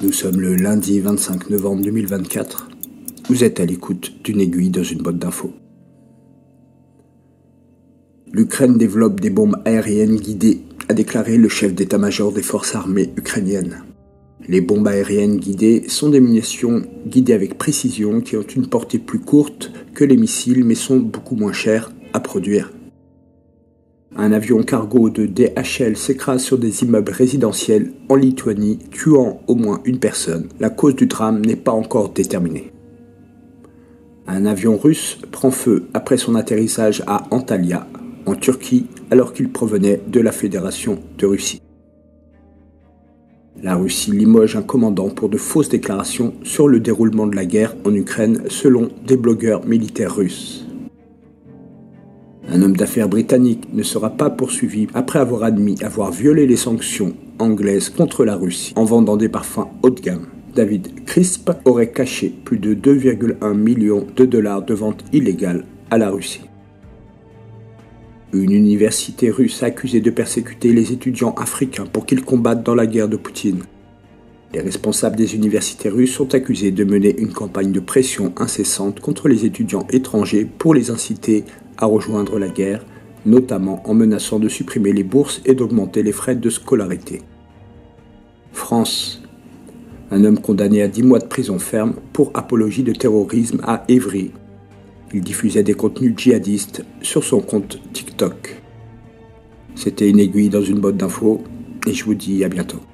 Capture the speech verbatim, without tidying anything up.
Nous sommes le lundi vingt-cinq novembre deux mille vingt-quatre. Vous êtes à l'écoute d'une aiguille dans une botte d'infos. L'Ukraine développe des bombes aériennes guidées, a déclaré le chef d'état-major des forces armées ukrainiennes. Les bombes aériennes guidées sont des munitions guidées avec précision qui ont une portée plus courte que les missiles mais sont beaucoup moins chères à produire. Un avion cargo de D H L s'écrase sur des immeubles résidentiels en Lituanie, tuant au moins une personne. La cause du drame n'est pas encore déterminée. Un avion russe prend feu après son atterrissage à Antalya, en Turquie, alors qu'il provenait de la Fédération de Russie. La Russie limoge un commandant pour de fausses déclarations sur le déroulement de la guerre en Ukraine, selon des blogueurs militaires russes. Un homme d'affaires britannique ne sera pas poursuivi après avoir admis avoir violé les sanctions anglaises contre la Russie en vendant des parfums haut de gamme. David Crisp aurait caché plus de deux virgule un millions de dollars de vente illégale à la Russie. Une université russe a accusé de persécuter les étudiants africains pour qu'ils combattent dans la guerre de Poutine. Les responsables des universités russes sont accusés de mener une campagne de pression incessante contre les étudiants étrangers pour les inciter à rejoindre la guerre, notamment en menaçant de supprimer les bourses et d'augmenter les frais de scolarité. France. Un homme condamné à dix mois de prison ferme pour apologie de terrorisme à Évry. Il diffusait des contenus djihadistes sur son compte TikTok. C'était une aiguille dans une botte d'infos et je vous dis à bientôt.